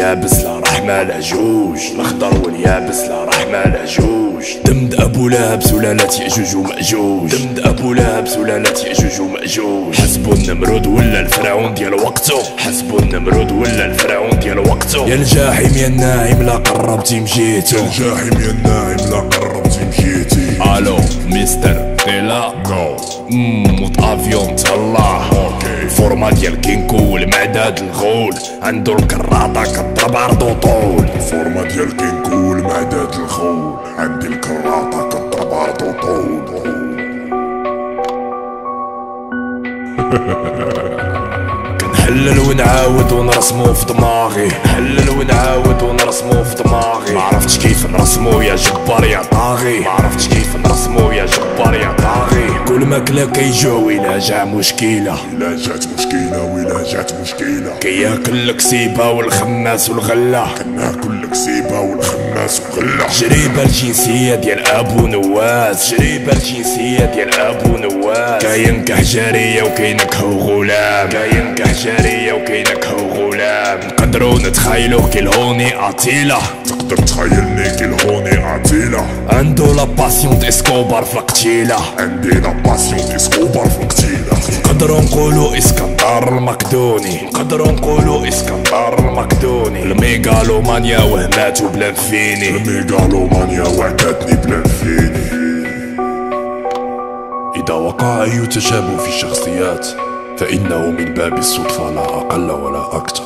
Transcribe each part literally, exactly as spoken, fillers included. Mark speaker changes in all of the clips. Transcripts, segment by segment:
Speaker 1: واليابس لا رحمة لا جوج، الاخضر واليابس لا رحمة لا جوج. دمد ابو لهب سلالة يأجوج ومأجوج، دمد ابو لهب سلالة يأجوج ومأجوج. حسبو النمرود ولا الفرعون ديال وقتو، حسبو النمرود ولا الفرعون ديال وقتو. يا الجاحم يا الناعم لا قربتي مشيتو،
Speaker 2: يا الجاحم يا الناعم لا قربتي مشيتي.
Speaker 1: الو مستر طيلا
Speaker 2: نو
Speaker 1: موت افيون تهلا.
Speaker 2: اوكي
Speaker 1: الفورما ديال كينكو والمعداد الغول، عندو الكراطة كضرب عرضو طول.
Speaker 2: الفورما ديال كينكو والمعداد الخول، عندي الكراطة كضرب عرضو طول.
Speaker 1: كنحلل ونعاود ونرسمو في دماغي، نحلل ونعاود ونرسمو في دماغي. ما عرفتش كيف نرسمو يا جبار يا طاغي، ما عرفتش كيف نرسمو يا جبار يا طاغي. كل ماكلة كيجوع ويلا جا مشكلة،
Speaker 2: ويلا جات مشكلة ويلا جات مشكلة.
Speaker 1: كياكل الكسيبة والخماس والغلة،
Speaker 2: كناكل الكسيبة والخماس وغلة.
Speaker 1: جريبة الجنسية ديال ابو نواس، جريبة الجنسية ديال ابو نواس. كاين كحجارية وكاينكهو غلام، كاين كحجارية وكاينكهو غلام. نقدرو نتخايلوه كيلهوني اطيلة،
Speaker 2: تقدر تخيلني كيلهوني عتيلة.
Speaker 1: عندو لا باسيون اسكوبار في القتيلة،
Speaker 2: عندي لا باسيون اسكوبار في القتيلة.
Speaker 1: نقدرو نقولو اسكندر المقدوني، نقدرو نقولو اسكندر المقدوني. الميغالومانيا وهماتو بلا فيني،
Speaker 2: الميغالومانيا وعدتني بلا فيني.
Speaker 1: إذا وقع أي تشابه في الشخصيات فإنه من باب الصدفة لا أقل ولا أكثر.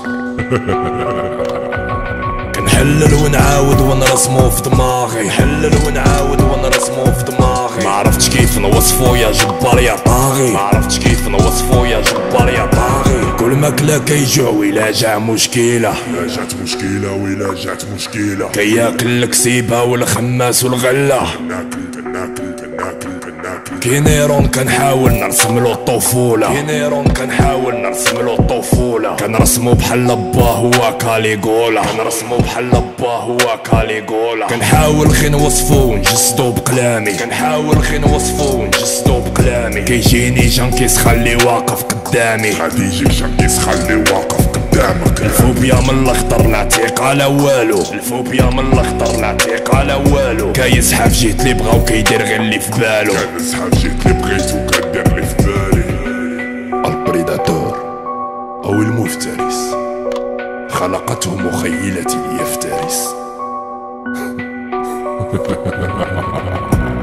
Speaker 1: كنحلل ونعاود ونرسمو في دماغي، نحلل ونعاود ونرسمو في دماغي. ما عرفتش كيف نوصفو يا جبار يا طاغي، ما عرفتش كيف نوصفو يا جبار يا طاغي. كل ماكلة كيجوع ويلا جا مشكلة،
Speaker 2: ويلا جات مشكلة ويلا جات مشكلة.
Speaker 1: كياكل الكسيبة والخماس والغلة.
Speaker 2: كناكل كناكل كناكل كناكل.
Speaker 1: كينيرون كنحاول نرسملو الطفولة، كينيرون كنحاول نرسملو الطفولة. كنرسمو بحال با هو كاليغولا، كنرسمو بحال با هو كاليغولا. كنحاول غير نوصفو ونجسدو بقلامي، كنحاول غير نوصفو ونجسدو بقلامي. كيجيني جانكيس خلي واقف قدامي،
Speaker 2: غادي يجيك جانكيس خلي واقف قدامك.
Speaker 1: الفوبيا من الاخضر لا تيق على والو، الفوبيا من الاخضر لا تيق على والو. كيزحف جيت لي بغا وكيدير غير اللي في بالو،
Speaker 2: كنزحف جيت لي بغيت وكدير اللي في بالي.
Speaker 1: البريداتور او المفترس خلقته مخيلتي ليفترس.